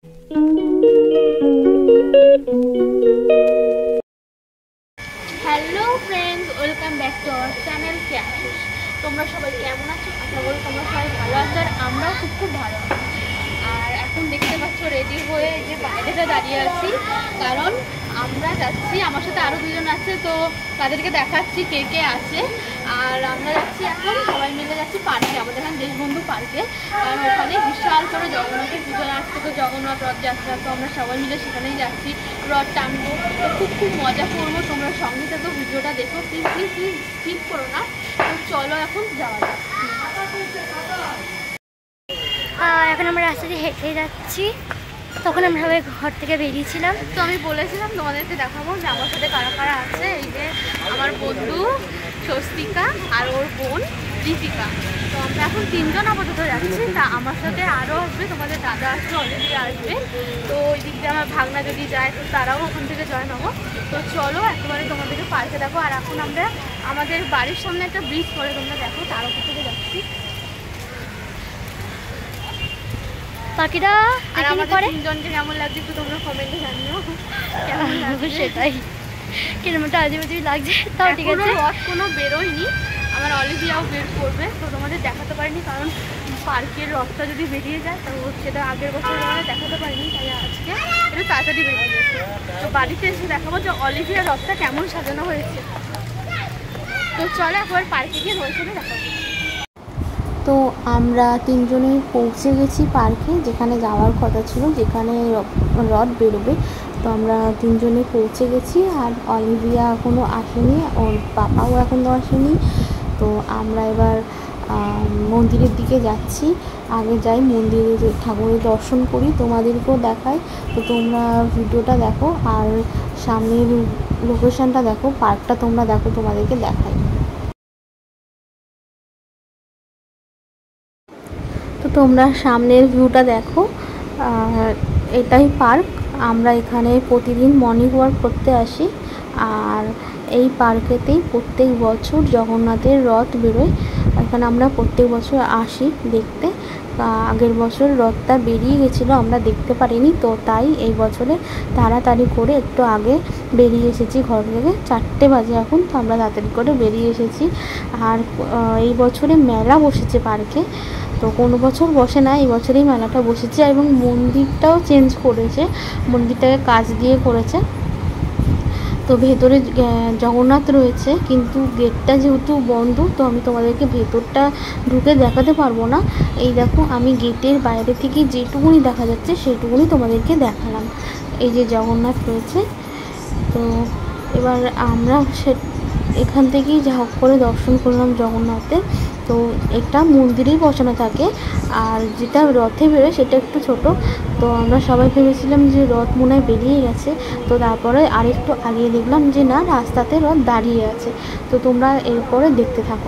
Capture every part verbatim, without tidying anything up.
Hello friends, welcome back to our channel ক্যাশিস। তোমরা সবাই কেমন আছো? আশা করি তোমরা সবাই ভালো আছো, আর আমরাও খুব খুব ভালো আছি। আর এখন দেখতে পাচ্ছ রেডি হয়ে যে বাইরেটা দাঁড়িয়ে আছি, কারণ আমরা যাচ্ছি, আমার সাথে আরও দুজন আছে, তো তাদেরকে দেখাচ্ছি কে কে আছে। আর আমরা যাচ্ছি এখন সবাই মিলে যাচ্ছি পার্কে, আমাদের এখানে দেশবন্ধু পার্কে। কারণ ওখানে বিশাল করে জগন্নাথের পুজো আসছে, তো জগন্নাথ রথযাত্রা, তো আমরা সবাই মিলে সেখানেই যাচ্ছি, রথ টানবো। তো খুব খুব মজা করবো, তোমরা সঙ্গে থাকো, ভিডিওটা দেখো, প্লিজ প্লিজ প্লিজ স্কিপ করো না। তো চলো এখন যাওয়া যাক। এখন আমরা রাস্তা দিয়ে হেঁটে যাচ্ছি, তখন আমরা সবাই ঘর থেকে বেরিয়েছিলাম। তো আমি বলেছিলাম তোমাদেরকে দেখাবো যে আমার সাথে কারা কারা আছে। এই যে আমার বন্ধু স্বস্তিকা আর ওর বোন দীপিকা। তো আমরা এখন তিনজন আপাতত যাচ্ছি, তা আমার সাথে আরও আসবে, তোমাদের দাদা আসবে, অলরেডি আসবে। তো ওই দিক দিয়ে আমার ভাগনা যদি যায় তো তারাও ওখান থেকে জয়েন হবো। তো চলো একেবারে তোমাদেরকে পার্কে দেখো। আর এখন আমরা আমাদের বাড়ির সামনে একটা ব্রিজ পড়ে, তোমরা দেখো, তার উপর থেকে যাচ্ছি। পাখিরা আর আমাদের তিনজনকে কেমন লাগছে একটু তোমরা কমেন্টে জানিও কেমন লাগছে। সেটাই কিরমটা আজীব আজীব লাগছে, তাও ঠিক আছে। রথ কোনো বেরোয়নি, আমার অলিভিয়াও বের করবে, তো তোমাদের দেখাতে পারিনি, কারণ পার্কের রথটা যদি বেরিয়ে যায় তো সেটা আগের বছর তোমাদের দেখাতে পারিনি, তাই আজকে একটু তাড়াতাড়ি বেরিয়ে গেছে। তো বাড়িতে এসে দেখাবো যে অলিভিয়ার রথটা কেমন সাজানো হয়েছে। তো চলো একবার পার্কে গিয়ে রয়েছে দেখাবো। তো আমরা তিনজনেই পৌঁছে গেছি পার্কে, যেখানে যাওয়ার কথা ছিল, যেখানে রথ বেরোবে। তো আমরা তিনজনে পৌঁছে গেছি, আর অলিভিয়া এখনও আসেনি, ওর পাপাও এখনও আসেনি। তো আমরা এবার মন্দিরের দিকে যাচ্ছি। আগে যাই মন্দিরে, ঠাকুরের দর্শন করি, তোমাদেরকেও দেখাই। তো তোমরা ভিডিওটা দেখো আর সামনের লোকেশনটা দেখো, পার্কটা তোমরা দেখো, তোমাদেরকে দেখাই। তো তোমরা সামনের ভিউটা দেখো, এটাই পার্ক। আমরা এখানে প্রতিদিন মর্নিং ওয়াক করতে আসি, আর এই পার্কেতেই প্রত্যেক বছর জগন্নাথের রথ বেরোয়। এখানে আমরা প্রত্যেক বছর আসি দেখতে। আগের বছর রথটা বেরিয়ে গেছিলো, আমরা দেখতে পারিনি, তো তাই এই বছরে তাড়াতাড়ি করে একটু আগে বেরিয়ে এসেছি ঘর থেকে। চারটে বাজে এখন, তো আমরা তাড়াতাড়ি করে বেরিয়ে এসেছি। আর এই বছরে মেলা বসেছে পার্কে, তো কোনো বছর বসে না, এই বছরেই মেলাটা বসেছে। এবং মন্দিরটাও চেঞ্জ করেছে, মন্দিরটাকে কাচ দিয়ে করেছে। তো ভেতরে জগন্নাথ রয়েছে, কিন্তু গেটটা যেহেতু বন্ধ, তো আমি তোমাদেরকে ভেতরটা ঢুকে দেখাতে পারবো না। এই দেখো, আমি গেটের বাইরে থেকে যেটুকুনি দেখা যাচ্ছে সেটুকুনি তোমাদেরকে দেখালাম। এই যে জগন্নাথ রয়েছে। তো এবার আমরা সে এখান থেকেই যা হোক করে দর্শন করলাম জগন্নাথের। তো এটা মন্দিরেই বসানো থাকে, আর যেটা রথে বেরোয় সেটা একটু ছোট। তো আমরা সবাই ভেবেছিলাম যে রথ মনে হয় বেরিয়ে গেছে, তো তারপরে আরেকটু আগিয়ে দেখলাম যে না, রাস্তাতে রথ দাঁড়িয়ে আছে। তো তোমরা এরপরে দেখতে থাকো।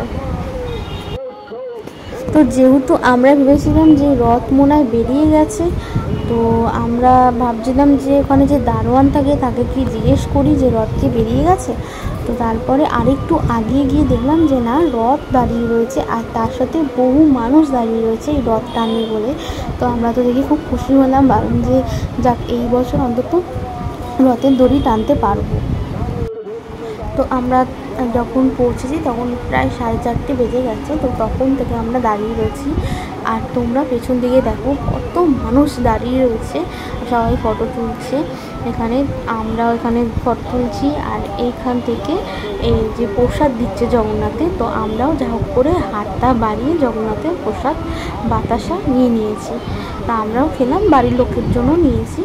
তো যেহেতু আমরা ভেবেছিলাম যে রথ মনে হয় বেরিয়ে গেছে, তো আমরা ভাবছিলাম যে ওখানে যে দারোয়ান থাকে তাকে কি জিজ্ঞেস করি যে রথ কি বেরিয়ে গেছে। তো তারপরে আরেকটু আগিয়ে গিয়ে দেখলাম যে না, রথ দাঁড়িয়ে রয়েছে, আর তার সাথে বহু মানুষ দাঁড়িয়ে রয়েছে এই রথ টানবে বলে। তো আমরা তো দেখে খুব খুশি হলাম, ভাবলাম যে যাক, এই বছর অন্তত রথের দড়ি টানতে পারবো। তো আমরা যখন পৌঁছেছি তখন প্রায় সাড়ে চারটে বেজে গেছে, তো তখন থেকে আমরা দাঁড়িয়ে রয়েছি। আর তোমরা পেছন দিকে দেখো কত মানুষ দাঁড়িয়ে রয়েছে, সবাই ফটো তুলছে এখানে, আমরা এখানে ফটো তুলছি। আর এইখান থেকে এই যে প্রসাদ দিচ্ছে জগন্নাথে, তো আমরাও যা হোক করে হাতটা বাড়িয়ে জগন্নাথের প্রসাদ বাতাসা নিয়ে নিয়েছি। তা আমরাও খেলাম, বাড়ির লোকের জন্য নিয়েছি।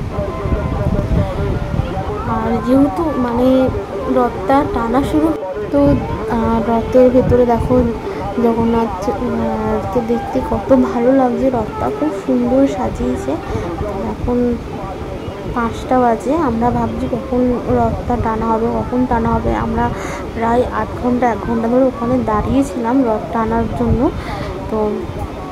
আর যেহেতু মানে রথটা টানা শুরু, তো রথের ভেতরে দেখো জগন্নাথকে দেখতে কত ভালো লাগছে, রথটা খুব সুন্দর সাজিয়েছে। এখন পাঁচটা বাজে, আমরা ভাবছি কখন রথটা টানা হবে, কখন টানা হবে। আমরা প্রায় আধ ঘন্টা এক ঘন্টা ধরে ওখানে দাঁড়িয়েছিলাম রথ টানার জন্য। তো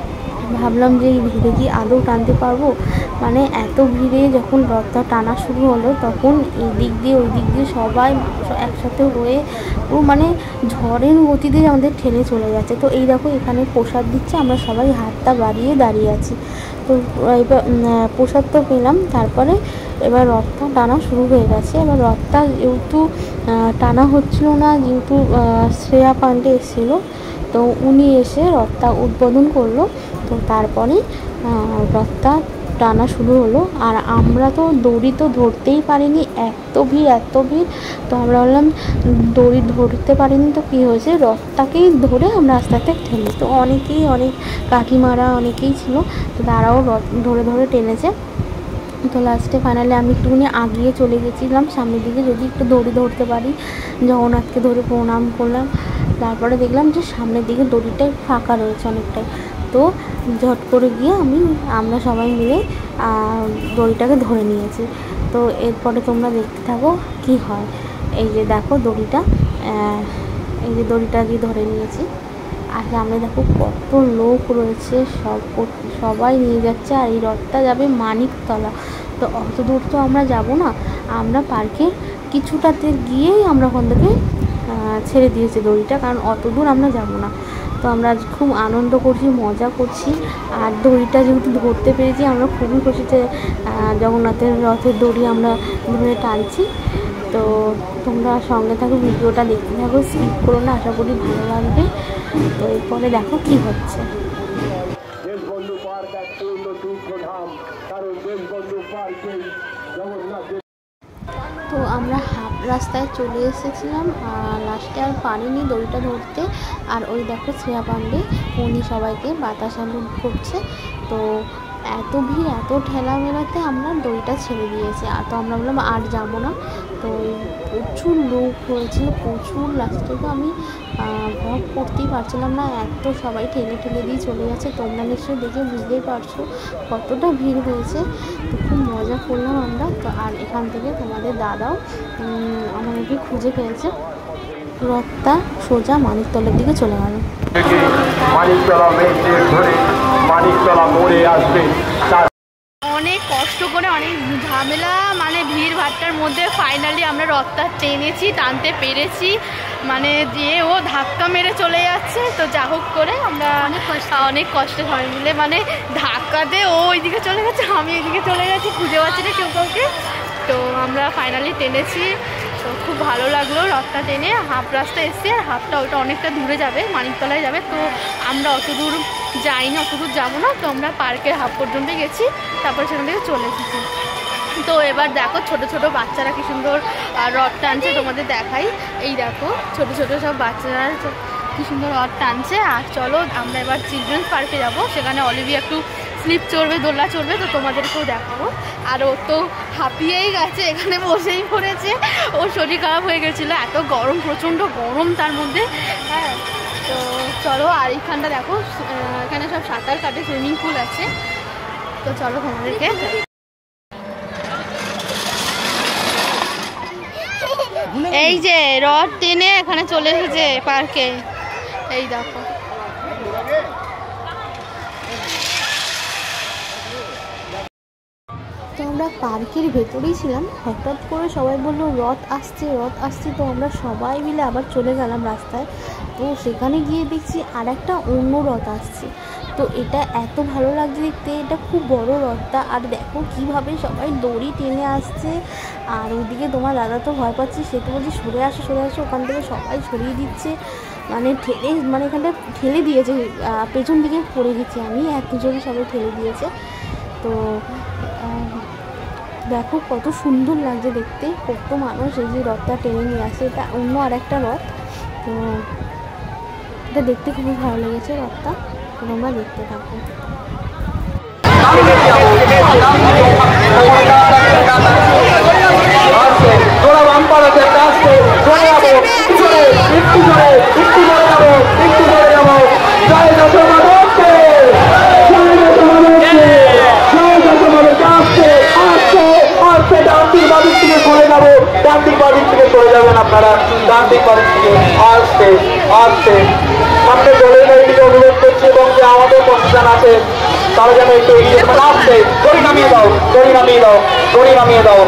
ভাবলাম যে এই ভিড়ে কি আদৌ টানতে পারবো। মানে এত ভিড়ে যখন রথটা টানা শুরু হলো তখন এই দিক দিয়ে ওই দিক দিয়ে সবাই মানুষ একসাথে হয়ে ও মানে ঝড়ের গতিতে আমাদের ঠেলে চলে যাচ্ছে। তো এই দেখো এখানে প্রসাদ দিচ্ছে, আমরা সবাই হাতটা বাড়িয়ে দাঁড়িয়ে আছি। তো এবার প্রসাদ তো পেলাম, তারপরে এবার রথটা টানা শুরু হয়ে গেছে। এবার রথটা যেহেতু টানা হচ্ছিল না, যেহেতু শ্রেয়া পাণ্ডে এসেছিলো, তো উনি এসে রথটা উদ্বোধন করলো। তো তারপরে রথটা টানা শুরু হলো। আর আমরা তো দড়ি তো ধরতেই পারিনি, এত ভিড় এত ভিড়। তো আমরা বললাম দড়ি ধরতে পারিনি, তো কী হয়েছে, রথটাকেই ধরে আমরা আস্তে আস্তে ঠেলি। তো অনেকেই অনেক কাকিমারা অনেকেই ছিল, তো তারাও রথ ধরে ধরে টেনেছে। তো লাস্টে ফাইনালি আমি একটুখানি আগিয়ে চলে গেছিলাম সামনের দিকে, যদি একটু দড়ি ধরতে পারি। জগন্নাথকে ধরে প্রণাম করলাম, তারপরে দেখলাম যে সামনের দিকে দড়িটাই ফাঁকা রয়েছে অনেকটাই। তো ঝট করে গিয়ে আমি আমরা সবাই মিলে দড়িটাকে ধরে নিয়েছি। তো এরপরে তোমরা দেখতে থাকো কি হয়। এই যে দেখো দড়িটা, এই যে দড়িটা গিয়ে ধরে নিয়েছি। আর সামনে দেখো কত লোক রয়েছে, সব সবাই নিয়ে যাচ্ছে। আর এই রথটা যাবে মানিকতলা। তো অত দূর তো আমরা যাব না, আমরা পার্কের কিছুটাতে গিয়েই আমরা ওখান থেকে ছেড়ে দিয়েছি দড়িটা, কারণ অত দূর আমরা যাব না। তো আমরা আজ খুব আনন্দ করছি, মজা করছি। আর দড়িটা যেহেতু ধরতে পেরেছি আমরা খুবই খুশিতে জগন্নাথের রথের দড়ি আমরা ধরে টানছি। তো তোমরা সঙ্গে থাকো, ভিডিওটা দেখতে থাকো, স্কিপ করো না, আশা করি ভালো লাগবে। তো এরপরে দেখো কি হচ্ছে। তো আমরা হাফ রাস্তায় চলে এসেছিলাম, আর লাস্টে আর পারিনি দড়িটা ধরতে। আর ওই দেখো শ্রেয়া পাণ্ডে উনি সবাইকে বাতাসা করছে। তো এত ভিড় এত ঠেলা মেলাতে আমরা দড়িটা ছেড়ে দিয়েছি। আর তো আমরা বললাম আর যাবো না। তো প্রচুর লোক হয়েছিল, প্রচুর। লাস্টে তো আমি ভ্লগ করতেই পারছিলাম না, এত সবাই ঠেলে ঠেলে দিয়ে চলে যাচ্ছে। তোমরা নিশ্চয়ই দেখে বুঝতেই পারছো কতটা ভিড় হয়েছে। তো খুব মজা করলাম আমরা। তো আর এখান থেকে তোমাদের দাদাও আমাদেরকে খুঁজে পেয়েছে। রথটা সোজা মানিকতলার দিকে চলে গেল। অনেক কষ্ট করে, অনেক ঝামেলা, মানে ভিড় ভাট্টার মধ্যে ফাইনালি আমরা রথটা টেনেছি, টানতে পেরেছি। মানে দিয়ে ও ধাক্কা মেরে চলে যাচ্ছে। তো যা হোক করে আমরা অনেক কষ্ট সবাই মিলে, মানে ধাক্কাতে ও ওইদিকে চলে গেছে, আমি এদিকে চলে গেছি, খুঁজে পাচ্ছি না কেউ কাউকে। তো আমরা ফাইনালি টেনেছি। তো খুব ভালো লাগলো রথটা টেনে। হাফ রাস্তা এসছে, আর হাফটা ওটা অনেকটা দূরে যাবে, মানিকতলায় যাবে। তো আমরা অত দূর যাই না, অত দূর যাবো না। তো আমরা পার্কের হাফ পর্যন্ত গেছি, তারপর সেখান থেকে চলে এসেছি। তো এবার দেখো ছোট ছোট বাচ্চারা কি সুন্দর রথ টানছে, তোমাদের দেখাই। এই দেখো ছোট ছোট সব বাচ্চারা কি সুন্দর রথ টানছে। আর চলো আমরা এবার চিলড্রেন্স পার্কে যাব, সেখানে অলিভিয়া একটু স্লিপ চড়বে, দোলনা চড়বে, তো তোমাদেরকেও দেখাবো। আর ও তো হাঁপিয়েই গেছে, এখানে বসেই পড়েছে, ওর শরীর খারাপ হয়ে গেছিলো, এত গরম, প্রচণ্ড গরম তার মধ্যে। হ্যাঁ, তো চলো। আর এইখানটা দেখো, এখানে সব সাঁতার কাটে, সুইমিং পুল আছে। তো চলো তোমাদেরকে, এই যে রথ টেনে এখানে চলে এসেছে পার্কে, এই দেখো। তো আমরা পার্কের ভেতরেই ছিলাম, হঠাৎ করে সবাই বললো রথ আসছে রথ আসছে। তো আমরা সবাই মিলে আবার চলে গেলাম রাস্তায়। তো সেখানে গিয়ে দেখছি আর একটা অন্য রথ আসছে। তো এটা এত ভালো লাগছে দেখতে, এটা খুব বড় রথটা। আর দেখো কিভাবে সবাই দড়ি টেনে আসছে। আর ওইদিকে তোমার দাদা তো ভয় পাচ্ছে, সে তো বলছে সরে আসো সরে আসো, ওখান থেকে সবাই সরিয়ে দিচ্ছে, মানে ঠেলে, মানে এখানটা ঠেলে দিয়েছে, পেছন দিকে পড়ে গেছি আমি, এত জোরে সবাই ঠেলে দিয়েছে। তো দেখো কত সুন্দর লাগছে দেখতে, কত মানুষ এই যে রথটা টেনে নিয়ে আসে। এটা অন্য আর একটা রথ। তো এটা দেখতে খুবই ভালো লেগেছে রথটা। তোমরা দেখতে থাকো। আপনারা ডান দিক বাড়ির থেকে আসতে আসতে সামনে জলের গাড়িটিকে অনুরোধ করছি এবং যে আমাদের প্রশাসন আছে তারা যেন একটু এগিয়ে আসছে। দড়ি নামিয়ে দাও, দড়ি নামিয়ে দাও, দড়ি নামিয়ে দাও।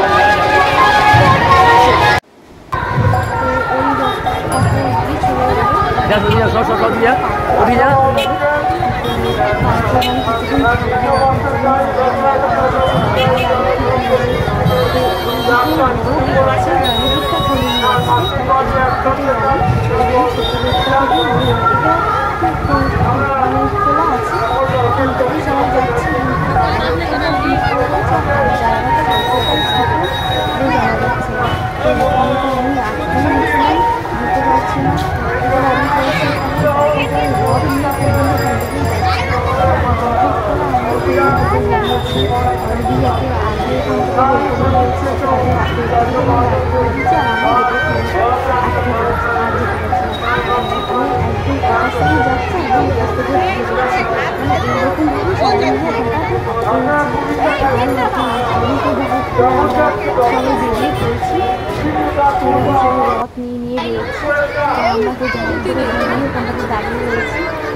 নিয়ে নিয়ে রয়েছে আমরা তো দাঁড়িয়ে রয়েছি।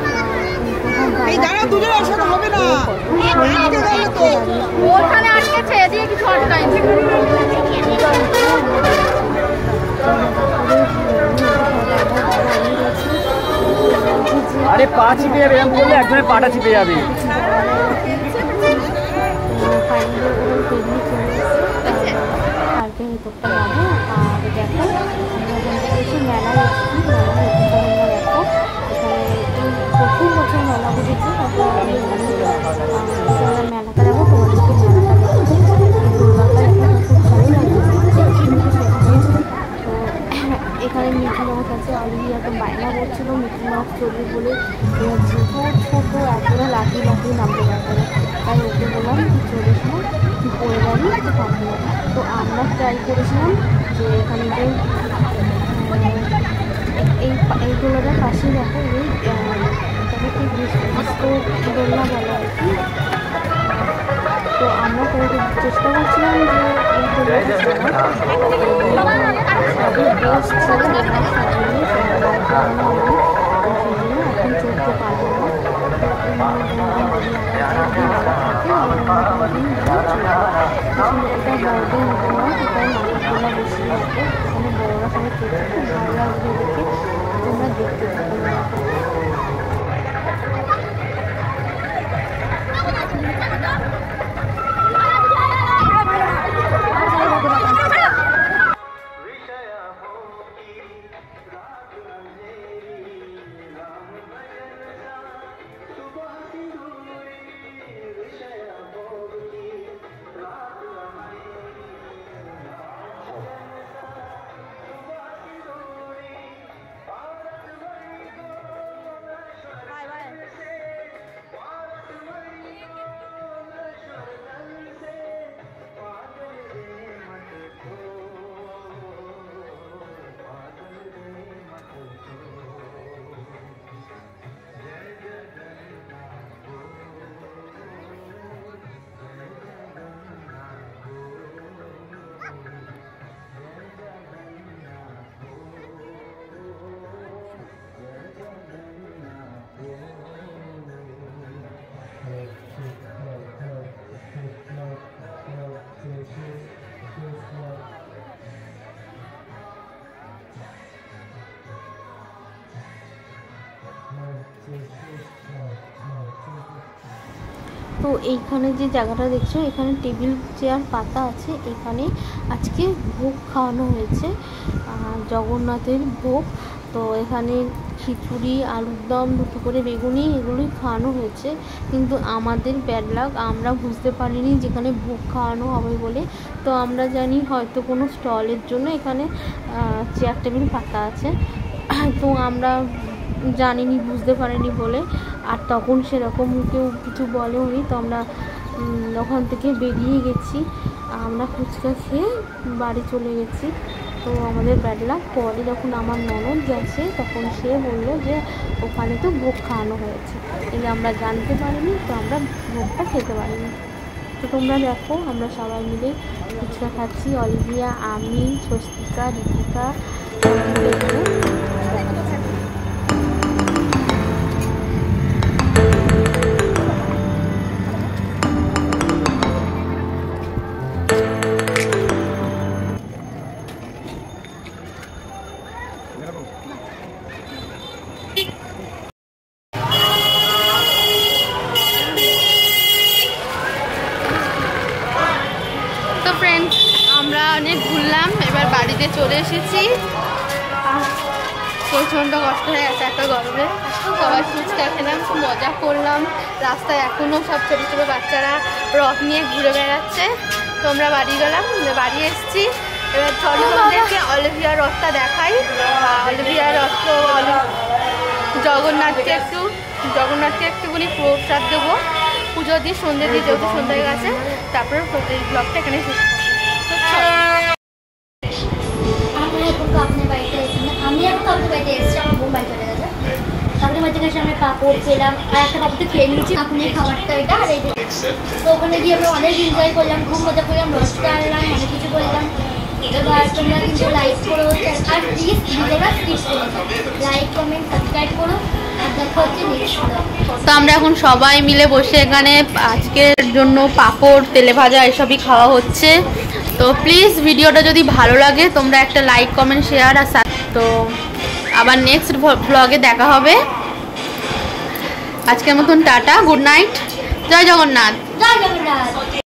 ওখানে আজকে ছেড়ে দিয়ে কিছু আটকায়নি। আরে পা চিপে যাবে, এরকম করলে একজনের পাটা চিপে যাবে। পার্কের ভেতরটা যাবো। আর দেখো এসে মেলা এসেছি, মেলা দেখো এখানে প্রচুর বছর মেলা বসেছে। মেলাটা যাবো, তোমাদেরকে মেলাটা দেখছি। দুর্গাটা এখানে খুব ভালো লাগছে। তো এখানে মিকি মাউস আছে, অলরেডি একটা বায়না করছিল মিকি মাউস চলবে বলে। যেহেতু ছোটো এতটা লাঠি লাঠি নামতে পারবে না, তাই ওকে বললাম চলিস না, তুই পড়ে যাবি, তো পারবি না। তো আমরা ট্রাই করেছিলাম যে এখানে যে এই এইগুলোটার পাশে দেখো এই এটাকে কি ডিস্কো দোলনা বলে আর কি। তো আমরা করে চেষ্টা করছিলাম যে এই দোলনাটা এখন চলতে পারবো না। এটা বড়দের উপমা, এটাই নাটকগুলো বেশি লাগে। এখানে বড়রা সবাই চলছে, খুব ভালো লাগবে দেখে। তোমরা দেখতে থাকো। তো এইখানে যে জায়গাটা দেখছো, এখানে টেবিল চেয়ার পাতা আছে। এখানে আজকে ভোগ খাওয়ানো হয়েছে, জগন্নাথের ভোগ। তো এখানে খিচুড়ি, আলুর দম, দুটো করে বেগুনি, এগুলোই খাওয়ানো হয়েছে। কিন্তু আমাদের ব্যাড লাক, আমরা বুঝতে পারিনি যেখানে ভোগ খাওয়ানো হবে বলে। তো আমরা জানি হয়তো কোনো স্টলের জন্য এখানে চেয়ার টেবিল পাতা আছে, তো আমরা জানিনি, বুঝতে পারিনি বলে। আর তখন সেরকম কেউ কিছু বলেওনি। তো আমরা ওখান থেকে বেরিয়ে গেছি, আমরা ফুচকা খেয়ে বাড়ি চলে গেছি। তো আমাদের ব্যাড লাক। পরে যখন আমার ননদ যাচ্ছে তখন সে বললো যে ওখানে তো ভোগ খাওয়ানো হয়েছে, কিন্তু আমরা জানতে পারিনি, তো আমরা ভোগটা খেতে পারিনি। তো তোমরা দেখো আমরা সবাই মিলে ফুচকা খাচ্ছি, অলিভিয়া, আমি, স্বস্তিকা, ঋতিকা। ফ্রেন্ড, আমরা অনেক ঘুরলাম, এবার বাড়িতে চলে এসেছি। প্রচণ্ড কষ্ট হয়ে গেছে এত গরমে। সবাই ফুচকা খেলাম, খুব মজা করলাম। রাস্তায় এখনও সব ছোটো ছোটো বাচ্চারা রথ নিয়ে ঘুরে বেড়াচ্ছে। তো আমরা বাড়ি গেলাম, বাড়ি এসেছি। এবার চলো তোমাদেরকে অলিভিয়া রথটা দেখাই। অলিভিয়া রথ তো জগন্নাথকে একটু জগন্নাথকে একটুখানি প্রসাদ দেবো, পুজো দিয়ে সন্ধ্যে দিয়ে, যেহেতু সন্ধ্যা হয়ে গেছে। তারপরে এই ব্লগটা এখানে শেষ করবো। আমি এখন কাকুনের বাড়িতে আমি এখন কাকুনের বাড়িতে এসেছি, আমার বোন বাড়ি চলে গেছে। কাকুনের বাড়িতে গেছে, আমরা পাপড় পেলাম আর একটা পাপড় তো খেয়ে নিয়েছি কাকুনের খাবারটা এটা। আর এই তো ওখানে গিয়ে আমরা অনেক এনজয় করলাম, খুব মজা করলাম, রসটা আনলাম, অনেক কিছু করলাম। এবার তোমরা কিন্তু লাইক করো আর প্লিজ ভিডিওটা স্কিপ করো, লাইক কমেন্ট সাবস্ক্রাইব করো। আর দেখা হচ্ছে নেক্সট ব্লগ। তো আমরা এখন সবাই মিলে বসে এখানে আজকের জন্য পাঁপড়, তেলে ভাজা এসবই খাওয়া হচ্ছে। তো প্লিজ ভিডিওটা যদি ভালো লাগে তোমরা একটা লাইক কমেন্ট শেয়ার আর তো আবার নেক্সট ব্লগে দেখা হবে। আজকের মতন টাটা, গুড নাইট, জয় জগন্নাথ। জয় জগন্নাথ।